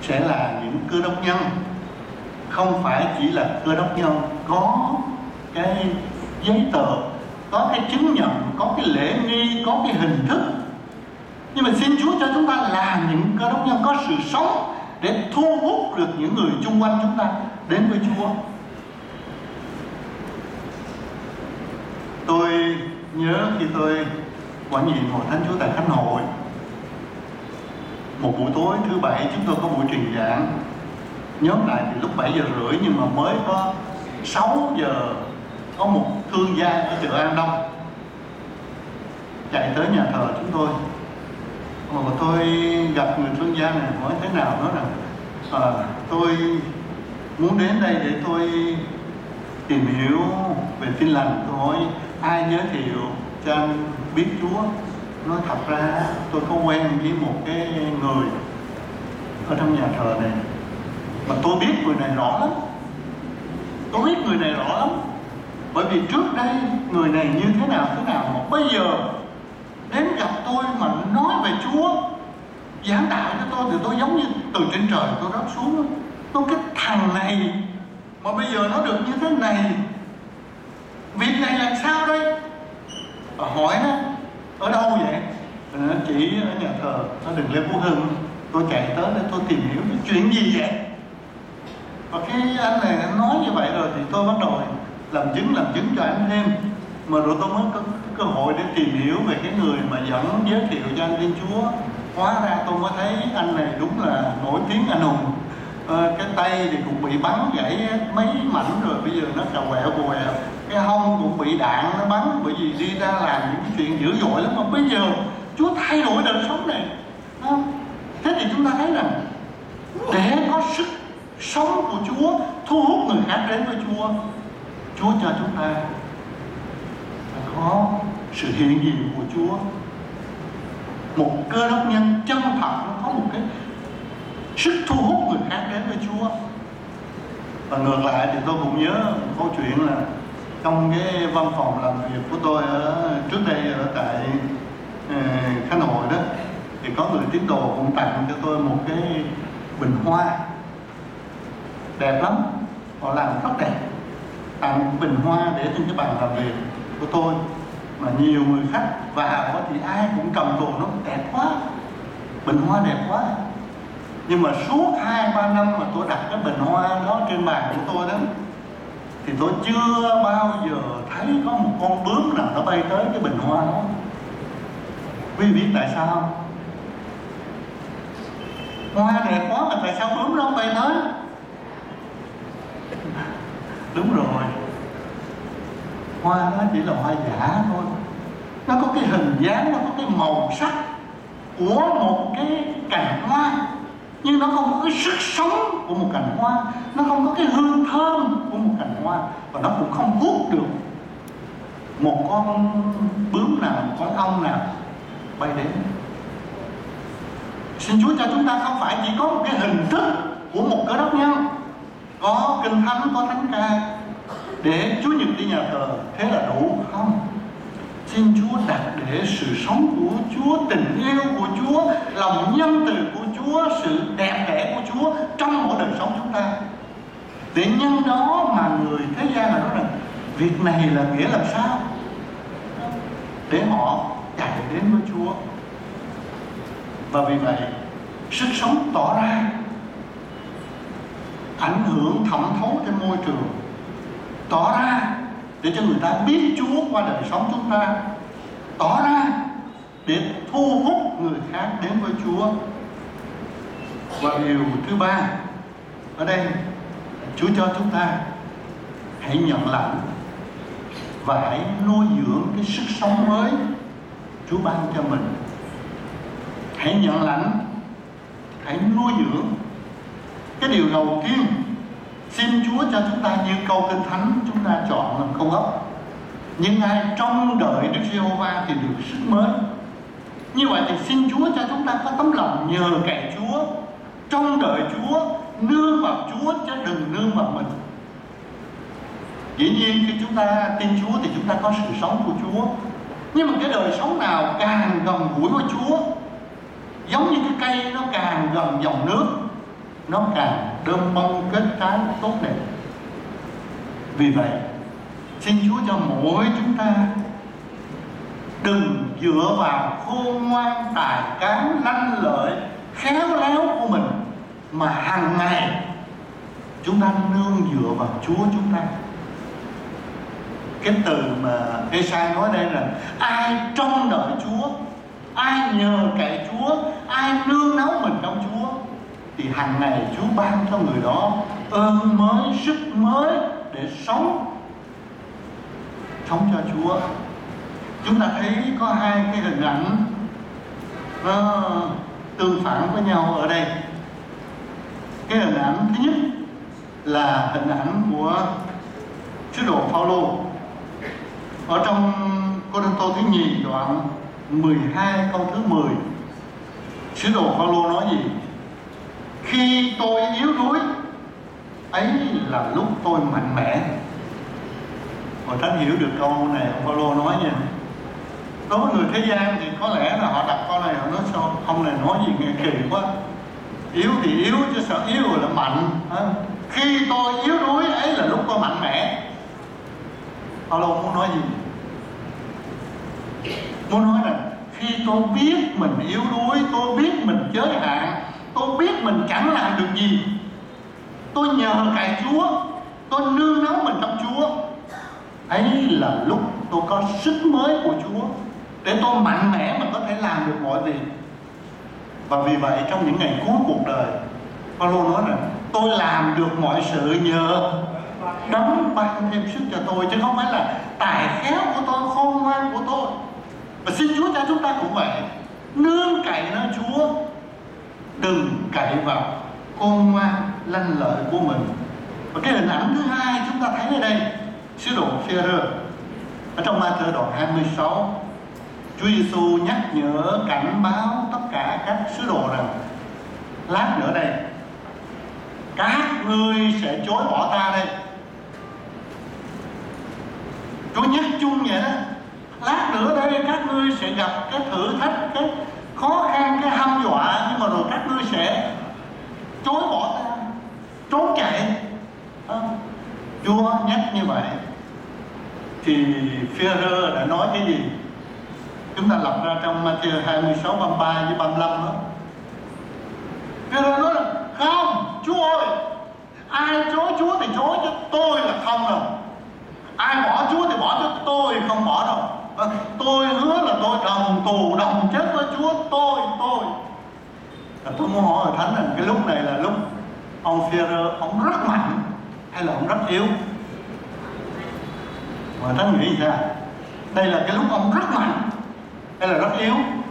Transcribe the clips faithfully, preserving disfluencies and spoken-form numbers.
sẽ là những cơ đốc nhân, không phải chỉ là cơ đốc nhân có cái giấy tờ, có cái chứng nhận, có cái lễ nghi, có cái hình thức. Nhưng mà xin Chúa cho chúng ta là những cơ đốc nhân có sự sống để thu hút được những người chung quanh chúng ta đến với Chúa. Tôi nhớ khi tôi quản nhiệm hội Thánh Chúa tại Khánh Hội, một buổi tối thứ bảy chúng tôi có buổi truyền giảng. Nhóm lại thì lúc bảy giờ rưỡi, nhưng mà mới có sáu giờ có một thương gia ở chợ An Đông chạy tới nhà thờ chúng tôi. Mà tôi gặp người thương gia này, hỏi thế nào, nói rằng à, tôi muốn đến đây để tôi tìm hiểu về Tin Lành. Tôi hỏi ai giới thiệu cho anh biết Chúa. Nói thật ra tôi có quen với một cái người ở trong nhà thờ này, mà tôi biết người này rõ lắm. Tôi biết người này rõ lắm, bởi vì trước đây người này như thế nào thế nào, mà bây giờ đến gặp tôi mà nói về Chúa, giảng đạo cho tôi, thì tôi giống như từ trên trời tôi rớt xuống. Tôi cái thằng này mà bây giờ nó được như thế này, việc này làm sao đây? Và hỏi nó ở đâu vậy? Nó chỉ ở nhà thờ, nó đừng Lê Phú Hưng. Tôi chạy tới để tôi tìm hiểu cái chuyện gì vậy. Và khi anh này nói như vậy rồi thì tôi bắt đầu làm chứng làm chứng cho anh thêm. Mà rồi tôi mới có cơ hội để tìm hiểu về cái người mà dẫn giới thiệu cho anh tin Chúa. Hóa ra tôi mới thấy anh này đúng là nổi tiếng anh hùng. À, cái tay thì cũng bị bắn gãy mấy mảnh rồi, bây giờ nó cà quẹo cà quẹo. Cái hông cũng bị đạn nó bắn, bởi vì đi ra làm những cái chuyện dữ dội lắm. Mà bây giờ Chúa thay đổi đời sống này. Thế thì chúng ta thấy rằng để có sức sống của Chúa thu hút người khác đến với Chúa, Chúa cho chúng ta có sự hiện diện của Chúa. Một cơ đốc nhân chân thật nó có một cái sức thu hút người khác đến với Chúa. Và ngược lại thì tôi cũng nhớ một câu chuyện là trong cái văn phòng làm việc của tôi ở trước đây ở tại uh, Khánh Hội đó, thì có người tín đồ cũng tặng cho tôi một cái bình hoa đẹp lắm, họ làm rất đẹp, tặng bình hoa để trên cái bàn làm việc của tôi. Mà nhiều người khách vào thì ai cũng cầm đồ, nó đẹp quá, bình hoa đẹp quá. Nhưng mà suốt hai ba năm mà tôi đặt cái bình hoa đó trên bàn của tôi đó, thì tôi chưa bao giờ thấy có một con bướm nào nó bay tới cái bình hoa đó. Quý vị biết tại sao không? Hoa đẹp quá mà tại sao bướm nó không bay tới? Đúng rồi, hoa nó chỉ là hoa giả thôi. Nó có cái hình dáng, nó có cái màu sắc của một cái cành hoa, nhưng nó không có cái sức sống của một cành hoa, nó không có cái hương thơm của một cành hoa, và nó cũng không hút được một con bướm nào, một con ong nào bay đến. Xin Chúa cho chúng ta không phải chỉ có một cái hình thức của một cơ đốc nhân, có kinh thánh, có thánh ca để Chúa Nhật đi nhà thờ, thế là đủ không? Xin Chúa đặt để sự sống của Chúa, tình yêu của Chúa, lòng nhân từ của Chúa, sự đẹp đẽ của Chúa trong mỗi đời sống chúng ta. Để nhân đó mà người thế gian là nói rằng việc này là nghĩa làm sao, để họ chạy đến với Chúa. Và vì vậy sức sống tỏ ra, ảnh hưởng thẩm thấu trên môi trường, tỏ ra để cho người ta biết Chúa qua đời sống chúng ta, tỏ ra để thu hút người khác đến với Chúa. Và điều thứ ba ở đây, Chúa cho chúng ta hãy nhận lãnh và hãy nuôi dưỡng cái sức sống mới Chúa ban cho mình. Hãy nhận lãnh, hãy nuôi dưỡng. Cái điều đầu tiên, xin Chúa cho chúng ta như câu Kinh Thánh chúng ta chọn làm câu gốc: nhưng ai trông đợi Đức Giê-hô-va thì được sức mới. Như vậy thì xin Chúa cho chúng ta có tấm lòng nhờ cậy Chúa, trông đợi Chúa, nương vào Chúa chứ đừng nương vào mình. Dĩ nhiên khi chúng ta tin Chúa thì chúng ta có sự sống của Chúa, nhưng mà cái đời sống nào càng gần gũi với Chúa, giống như cái cây nó càng gần dòng nước, nó càng đơm bông kết trái tốt đẹp. Vì vậy, xin Chúa cho mỗi chúng ta đừng dựa vào khôn ngoan tài cán lanh lợi khéo léo của mình, mà hàng ngày chúng ta nương dựa vào Chúa chúng ta. Cái từ mà Ê-sai nói đây là ai trông đợi Chúa, ai nhờ cậy Chúa, ai nương náu mình trong Chúa, thì hàng ngày Chúa ban cho người đó ơn mới, sức mới để sống sống cho Chúa. Chúng ta thấy có hai cái hình ảnh nó tương phản với nhau ở đây. Cái hình ảnh thứ nhất là hình ảnh của sứ đồ Phao-lô ở trong Cô-rinh-tô thứ nhì đoạn mười hai câu thứ mười. Sứ đồ Phao-lô nói gì? Khi tôi yếu đuối, ấy là lúc tôi mạnh mẽ. Họ tránh hiểu được câu này ông Phao-lô nói nha. Đối với người thế gian thì có lẽ là họ đặt câu này, họ nói sao ông này nói gì nghe kỳ quá. Yếu thì yếu chứ sao yếu rồi là mạnh. Khi tôi yếu đuối, ấy là lúc tôi mạnh mẽ. Phao-lô muốn nói gì? Muốn nói là khi tôi biết mình yếu đuối, tôi biết mình giới hạn, tôi biết mình chẳng làm được gì, tôi nhờ cậy Chúa, tôi nương náu mình trong Chúa, ấy là lúc tôi có sức mới của Chúa để tôi mạnh mẽ mà có thể làm được mọi việc. Và vì vậy trong những ngày cuối cuộc đời, Phao-lô nói là tôi làm được mọi sự nhờ Đấng ban thêm sức cho tôi, chứ không phải là tài khéo của tôi, khôn ngoan của tôi. Và xin Chúa cho chúng ta cũng vậy, nương cậy nơi Chúa, đừng cậy vào khôn ngoan lanh lợi của mình. Và cái hình ảnh thứ hai chúng ta thấy ở đây, sứ đồ Phi-e-rơ ở trong Ma-thơ đoạn hai mươi sáu, Chúa Giêsu nhắc nhở cảnh báo tất cả các sứ đồ rằng lát nữa đây các ngươi sẽ chối bỏ ta đây. Chúa nhắc chung vậy đó, lát nữa đây các ngươi sẽ gặp cái thử thách, cái khó khăn, cái hăm dọa, nhưng mà rồi các ngươi sẽ chối bỏ ta, trốn chạy. à, Chúa nhắc như vậy thì Phi-e-rơ đã nói cái gì? Chúng ta lật ra trong Ma-thi-ơ hai mươi sáu, ba mươi ba với ba mươi lăm đó. Phi-e-rơ nói là không, Chúa ơi, ai chối Chúa thì chối, chứ tôi là không đâu. Ai bỏ Chúa thì bỏ, chứ tôi không bỏ đâu. à, Tôi hứa là tôi đồng tù đồng chết với Chúa. Tôi, tôi à, Tôi muốn hỏi Thánh là cái lúc này là lúc ông Phi-e-rơ ông rất mạnh hay là ông rất yếu? Mà Thánh nghĩ sao? Đây là cái lúc ông rất mạnh hay là rất yếu?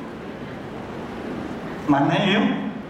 Mạnh hay yếu?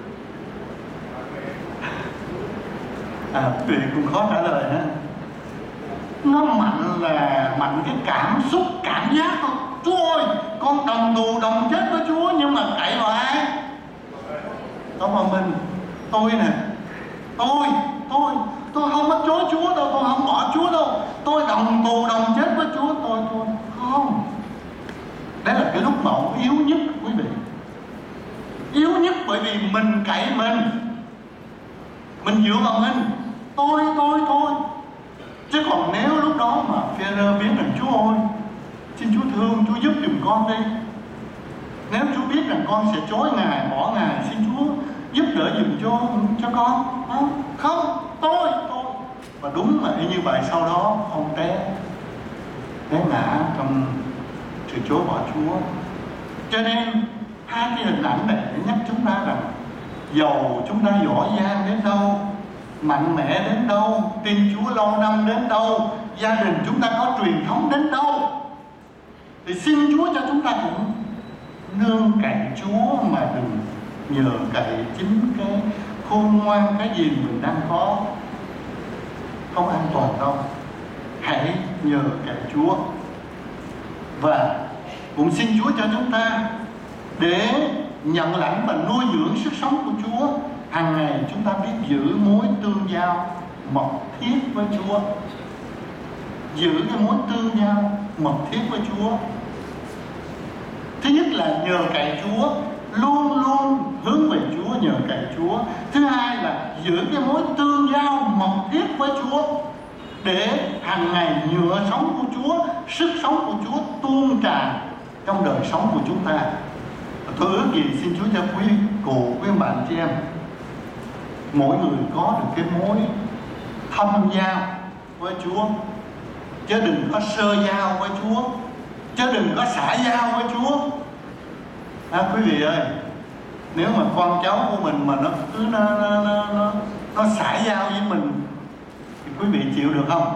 À, vì cũng khó trả lời ha. Nó mạnh là mạnh cái cảm xúc, cảm giác thôi. Chúa ơi, con đồng tù đồng chết với Chúa, nhưng mà cậy vào ai? Có một mình tôi nè, tôi tôi tôi không có chối Chúa đâu, tôi không bỏ Chúa đâu, tôi đồng tù đồng chết với Chúa. Tôi tôi không. Đấy là cái lúc mà ông yếu nhất, quý vị. Yếu nhất bởi vì mình cậy mình, mình dựa vào mình. Tôi tôi tôi Chứ còn nếu lúc đó mà Phi-e-rơ biết rằng Chúa ơi, xin Chúa thương, Chúa giúp giùm con đi. Nếu Chúa biết rằng con sẽ chối Ngài, bỏ Ngài, xin Chúa giúp đỡ giùm cho cho con. Không, không, tôi, tôi. Và đúng là như vậy, sau đó ông té, té ngã trong sự chối bỏ Chúa. Cho nên hai cái hình ảnh này để nhắc chúng ta rằng dầu chúng ta giỏi giang đến đâu, mạnh mẽ đến đâu, tin Chúa lâu năm đến đâu, gia đình chúng ta có truyền thống đến đâu, thì xin Chúa cho chúng ta cũng nương cậy Chúa mà đừng nhờ cậy chính cái khôn ngoan, cái gì mình đang có không an toàn đâu. Hãy nhờ cậy Chúa. Và cũng xin Chúa cho chúng ta để nhận lãnh và nuôi dưỡng sức sống của Chúa, hàng ngày chúng ta biết giữ mối tương giao mật thiết với Chúa. Giữ cái mối tương giao mật thiết với Chúa. Thứ nhất là nhờ cậy Chúa, luôn luôn hướng về Chúa, nhờ cậy Chúa. Thứ hai là giữ cái mối tương giao mật thiết với Chúa, để hàng ngày nhựa sống của Chúa, sức sống của Chúa tuôn tràn trong đời sống của chúng ta. Tôi ước gì xin Chúa cho quý cụ, quý bạn chị em, mỗi người có được cái mối thâm giao với Chúa, chứ đừng có sơ giao với Chúa, chứ đừng có xã giao với Chúa. À, quý vị ơi, nếu mà con cháu của mình mà nó cứ nó nó nó, nó, nó xã giao với mình thì quý vị chịu được không?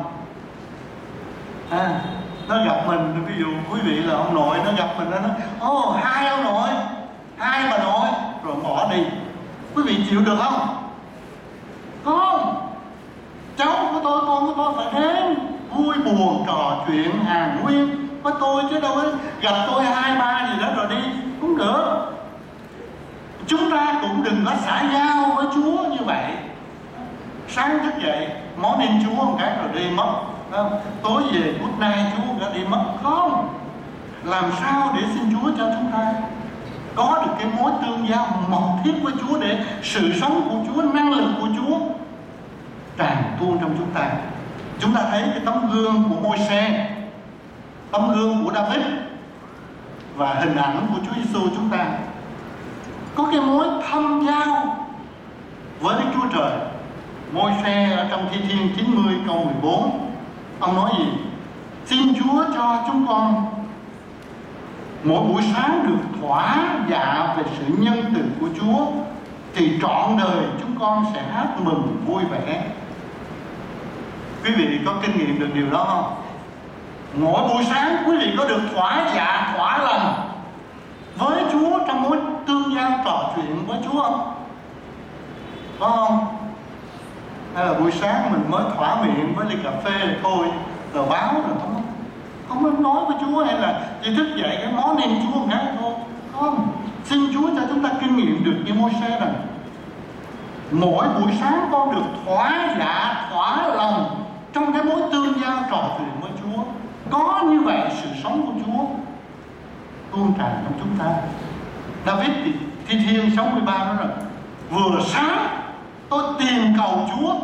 À, nó gặp mình, ví dụ quý vị là ông nội, nó gặp mình, nó nói ô oh, hai ông nội, hai bà nội, rồi bỏ đi, quý vị chịu được không? Không. Cháu của tôi, con của tôi phải đến vui buồn trò chuyện hàn huyên với tôi, chứ đâu có gặp tôi hai ba gì đó rồi đi, không được. Chúng ta cũng đừng có xã giao với Chúa như vậy. Sáng thức dậy món nên Chúa một cái rồi đi mất, không? Tối về good night Chúa một cái đi mất. Không. Làm sao để xin Chúa cho chúng ta có được cái mối tương giao mật thiết với Chúa, để sự sống của Chúa, năng lực của Chúa tràn tuôn trong chúng ta. Chúng ta thấy cái tấm gương của Môi-se, tấm gương của David và hình ảnh của Chúa Giêsu, chúng ta có cái mối thâm giao với Đức Chúa Trời. Môi-se ở trong Thi Thiên chín mươi câu mười bốn, ông nói gì? Xin Chúa cho chúng con mỗi buổi sáng được thỏa dạ về sự nhân từ của Chúa, thì trọn đời chúng con sẽ hát mừng vui vẻ. Quý vị có kinh nghiệm được điều đó không? Mỗi buổi sáng quý vị có được thỏa dạ, thỏa lòng với Chúa trong mối tương giao trò chuyện với Chúa không? Có không? Hay là buổi sáng mình mới thỏa miệng với ly cà phê rồi thôi, rồi báo rồi không không nên nói với Chúa, hay là chỉ thức dậy cái món nên Chúa một cái thôi. Không. Xin Chúa cho chúng ta kinh nghiệm được như Môi-se rằng mỗi buổi sáng con được thỏa dạ, thỏa lòng trong cái mối tương giao trò chuyện với Chúa. Có như vậy sự sống của Chúa tuôn tràn trong chúng ta. David thì Thi Thiên sáu mươi ba nói rằng vừa sáng tôi tìm cầu Chúa,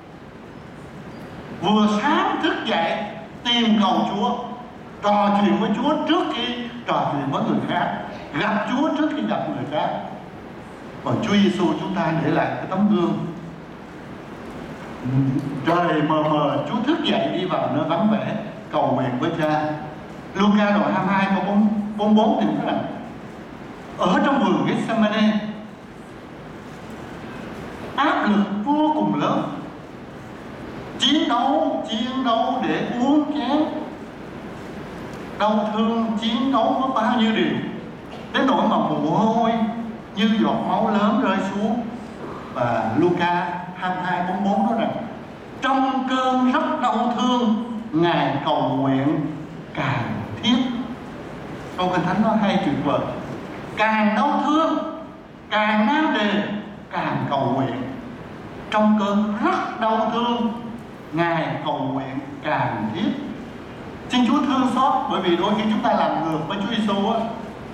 vừa sáng thức dậy tìm cầu Chúa, trò chuyện với Chúa trước khi trò chuyện với người khác, gặp Chúa trước khi gặp người khác. Còn Chúa Giêsu chúng ta để lại cái tấm gương. Trời mờ mờ, Chúa thức dậy đi vào nơi vắng vẻ cầu nguyện với Cha. Luca đoạn hai mươi hai câu bốn mươi bốn thì nói rằng ở trong vườn Gethsemane, áp lực vô cùng lớn, chiến đấu chiến đấu để uống chén, đau thương chiến đấu với bao nhiêu điều, đến nỗi mà mồ hôi như giọt máu lớn rơi xuống. Và Luca hai mươi hai câu bốn mươi bốn nói rằng trong cơn rất đau thương, Ngài cầu nguyện càng thiết. Câu Kinh Thánh nó hay tuyệt vời. Càng đau thương, càng nan đề, càng cầu nguyện. Trong cơn rất đau thương, Ngài cầu nguyện càng thiết. Xin Chúa thương xót, bởi vì đôi khi chúng ta làm ngược với Chúa Giêsu á.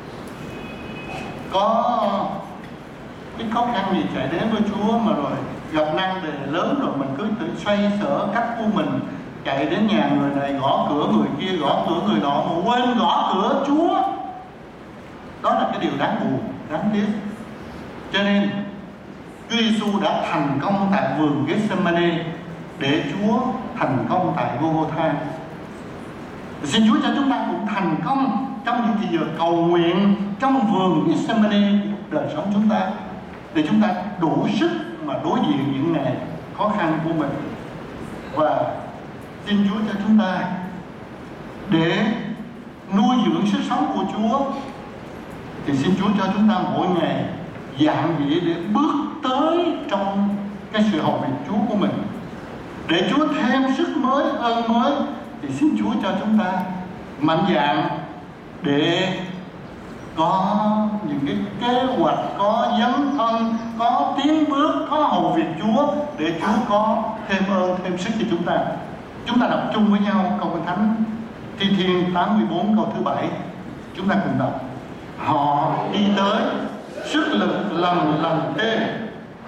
Có cái khó khăn gì chạy đến với Chúa mà rồi gặp nan đề lớn rồi mình cứ tự xoay sở cách của mình, chạy đến nhà người này gõ cửa người kia, gõ cửa người nọ mà quên gõ cửa Chúa. Đó là cái điều đáng buồn, đáng tiếc. Cho nên Chúa Giêsu đã thành công tại vườn Gethsemane để Chúa thành công tại Gô-gô-tha. Xin Chúa cho chúng ta cũng thành công trong những thời giờ cầu nguyện trong vườn Gethsemane đời sống chúng ta, để chúng ta đủ sức mà đối diện những ngày khó khăn của mình. Và xin Chúa cho chúng ta để nuôi dưỡng sức sống của Chúa, thì xin Chúa cho chúng ta mỗi ngày dạng dĩ để bước tới trong cái sự hầu việc Chúa của mình, để Chúa thêm sức mới, ơn mới. Thì xin Chúa cho chúng ta mạnh dạn để có những cái kế hoạch, có dấn thân, có tiến bước, có hầu việc Chúa, để Chúa có thêm ơn, thêm sức cho chúng ta. Chúng ta đọc chung với nhau câu Kinh Thánh Thi Thiên tám mươi bốn câu thứ bảy. Chúng ta cùng đọc. Họ đi tới, sức lực lần lần tê,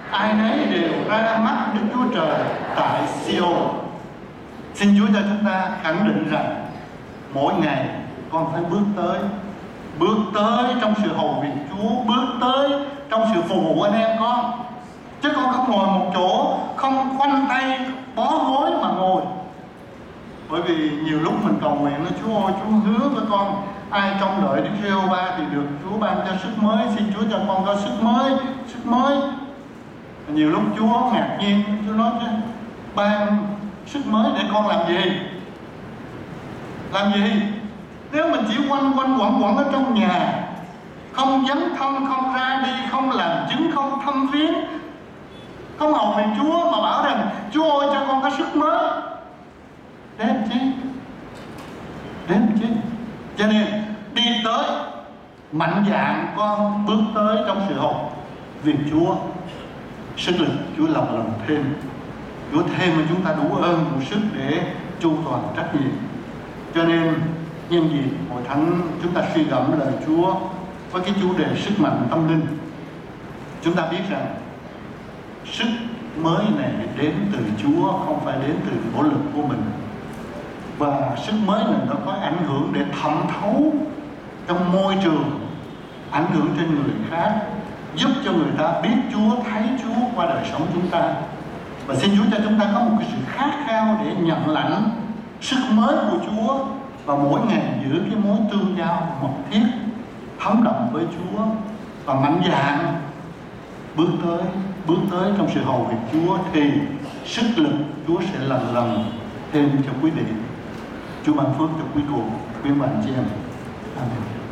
ai nấy đều ra mắt Đức Chúa Trời tại Sion. Xin Chúa cho chúng ta khẳng định rằng mỗi ngày con phải bước tới, bước tới trong sự hầu việc Chúa, bước tới trong sự phục vụ anh em con. Chứ con không ngồi một chỗ, không khoanh tay bó gối mà ngồi. Bởi vì nhiều lúc mình cầu nguyện nói Chúa ơi, Chúa hứa với con ai trông đợi Đức Giê-hô-va thì được Chúa ban cho sức mới. Xin Chúa cho con có sức mới, sức mới. Nhiều lúc Chúa ngạc nhiên, Chúa nói chứ ban sức mới để con làm gì? Làm gì? Nếu mình chỉ quanh quanh quẩn quẩn ở trong nhà, không dấn thân, không ra đi, không làm chứng, không thăm viếng, không hầu việc Chúa mà bảo rằng Chúa ơi cho con có sức mới, đến chứ, đến chứ. Cho nên đi tới mạnh dạn con bước tới trong sự hầu việc Chúa, sức lực Chúa lòng lòng thêm, Chúa thêm cho chúng ta đủ ơn đủ sức để chu toàn trách nhiệm. Cho nên nhân dịp hội thánh chúng ta suy gẫm lời Chúa với cái chủ đề sức mạnh tâm linh. Chúng ta biết rằng sức mới này đến từ Chúa, không phải đến từ nỗ lực của mình. Và sức mới này nó có ảnh hưởng để thẩm thấu trong môi trường, ảnh hưởng trên người khác, giúp cho người ta biết Chúa, thấy Chúa qua đời sống chúng ta. Và xin Chúa cho chúng ta có một cái sự khát khao để nhận lãnh sức mới của Chúa, và mỗi ngày giữ cái mối tương giao mật thiết, thấm đậm với Chúa, và mạnh dạn bước tới, bước tới trong sự hầu việc Chúa, thì sức lực Chúa sẽ lần lần thêm cho quý vị. Chúa ban phước cho quý cụ, quý bạn chị em. Amen.